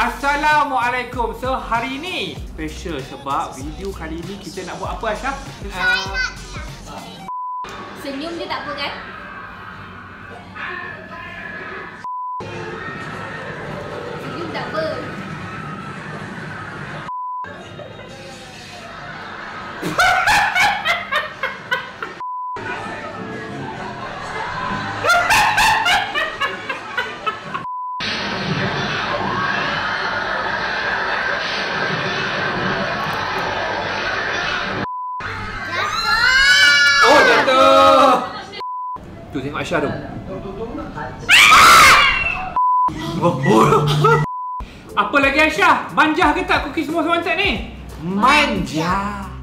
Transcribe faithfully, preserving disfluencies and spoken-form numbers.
Assalamualaikum. So hari ni special sebab video kali ni kita nak buat apa, Aisyah? Uh, Senyum dia tak apa kan? Senyum tak apa. Tu tengok Aisyah tu. Oh, oh. Apa lagi Aisyah? Manja ke tak cookie semua semangat ni? Manja.